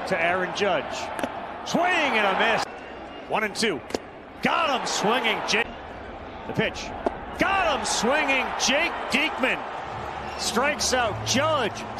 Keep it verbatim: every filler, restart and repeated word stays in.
to Aaron Judge. Swing and a miss. One and two. Got him swinging. Jake. The pitch. Got him swinging. Jake Diekman strikes out Judge.